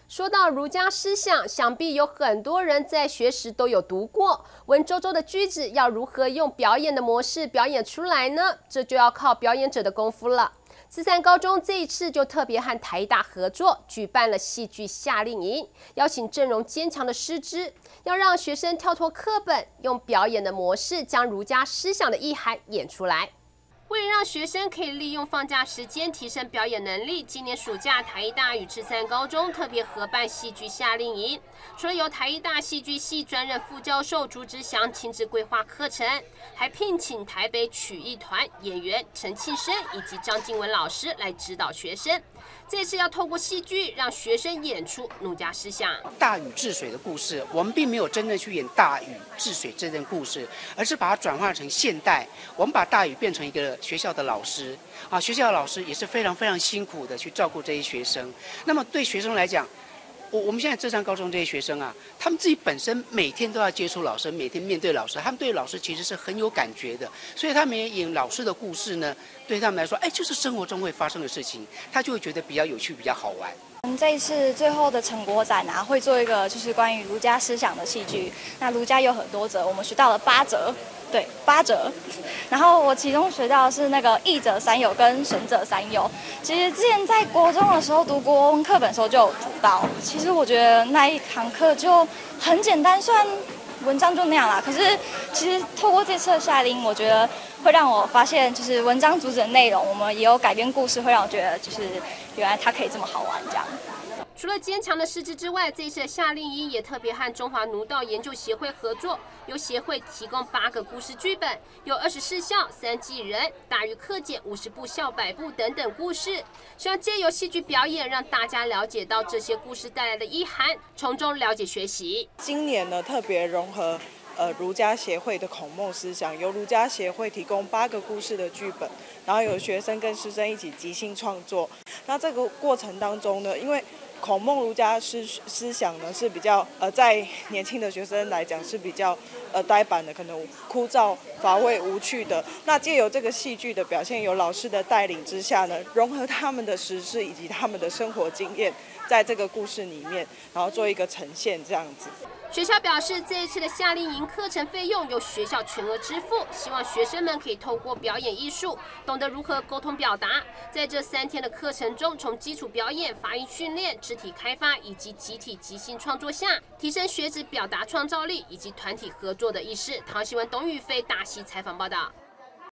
说到儒家思想，想必有很多人在学时都有读过。文绉绉的句子要如何用表演的模式表演出来呢？这就要靠表演者的功夫了。慈善高中这一次就特别和台大合作，举办了戏剧夏令营，邀请阵容坚强的师资，要让学生跳脱课本，用表演的模式将儒家思想的意涵演出来。为了让学生可以利用放假时间提升表演能力，今年暑假台大与慈善高中特别合办戏剧夏令营。除了由台大戏剧系专任副教授朱之祥亲自规划课程，还聘请台北曲艺团演员陈庆生以及张静文老师来指导学生。这次要透过戏剧让学生演出儒家思想。 大禹治水的故事，我们并没有真正去演大禹治水这件故事，而是把它转化成现代。我们把大禹变成一个学校的老师啊，学校的老师也是非常非常辛苦的去照顾这些学生。那么对学生来讲，我们现在浙山高中这些学生啊，他们自己本身每天都要接触老师，每天面对老师，他们对老师其实是很有感觉的，所以他们也演老师的故事呢，对他们来说，就是生活中会发生的事情，他就会觉得比较有趣，比较好玩。 这一次最后的成果展啊，会做一个就是关于儒家思想的戏剧。那儒家有很多则，我们学到了8则，对，8则。然后我其中学到的是那个义者三友跟神者三友。其实之前在国中的时候读国文课本的时候就有读到。其实我觉得那一堂课就很简单，虽然文章就那样啦，可是其实透过这次的夏令营，我觉得会让我发现，就是文章主旨的内容，我们也有改编故事，会让我觉得就是原来它可以这么好玩这样。 除了坚强的师资之外，这一次的夏令营也特别和中华儒道研究协会合作，由协会提供8个故事剧本，有24孝、3季人、大禹克俭、50部孝百部等等故事，希望借由戏剧表演，让大家了解到这些故事带来的意涵，从中了解学习。 今年呢，特别融合儒家协会的孔孟思想，由儒家协会提供8个故事的剧本，然后有学生跟师生一起即兴创作。那这个过程当中呢，因为孔孟儒家思想呢是比较在年轻的学生来讲是比较呆板的，可能枯燥乏味无趣的。那借由这个戏剧的表现，有老师的带领之下呢，融合他们的时事以及他们的生活经验，在这个故事里面，然后做一个呈现这样子。 学校表示，这一次的夏令营课程费用由学校全额支付，希望学生们可以透过表演艺术，懂得如何沟通表达。在这3天的课程中，从基础表演、发音训练、肢体开发以及集体即兴创作下，提升学子表达创造力以及团体合作的意识。唐新闻董宇飞大溪采访报道。